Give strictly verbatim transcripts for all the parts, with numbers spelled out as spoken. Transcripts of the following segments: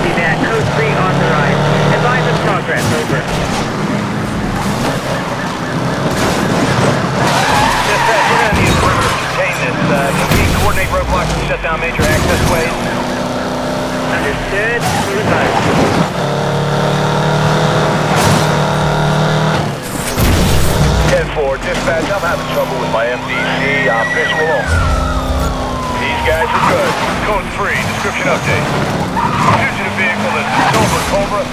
Copy that. Code three authorized. Advise of progress. Over. Dispatch, we're going to need a perimeter to contain this. Uh, can we coordinate roadblocks and shut down major access ways? Understood. Revised. ten four, dispatch, I'm having trouble with my M D C. I'm visual only. These guys are good. Code three, description update. Fugitive vehicle is a Silver Cobra.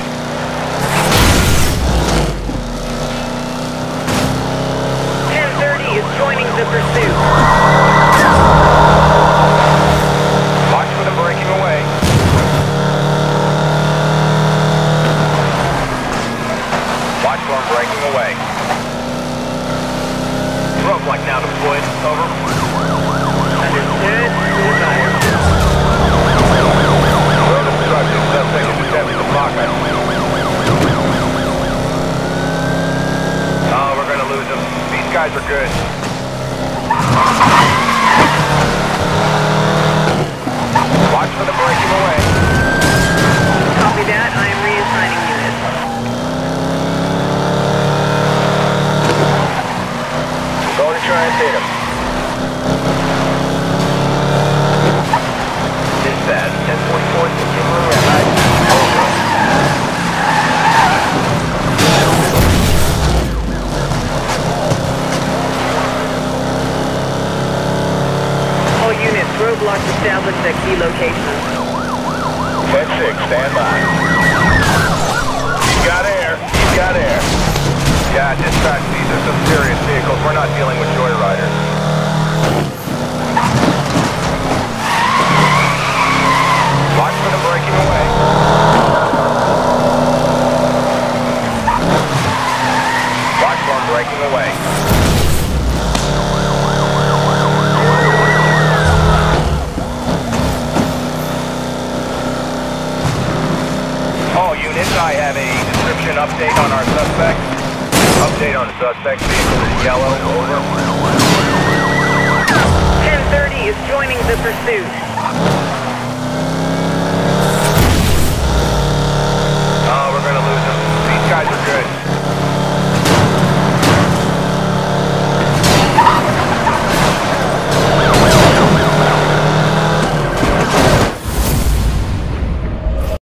ten thirty is joining the pursuit. Watch for them breaking away. Watch for them breaking away. Roadblock now deployed. Over. Understood. Revised. Road obstruction. Suspect is attempting to block us. Oh, we're going to lose them. These guys are good. Watch for them breaking away. Copy that. I am reassigning units. Go to try and hit him. Dispatch, ten forty-four, continuing red. Over. All units, roadblocks established at key locations. ten six, stand by. He's got air. He's got air. Yeah, dispatch, these are some serious vehicles. We're not dealing with joyriders. Watch for them breaking away. Watch for them breaking away. All units, I have a description update on our suspect. Update on suspect, vehicle is yellow, over. ten thirty is joining the pursuit.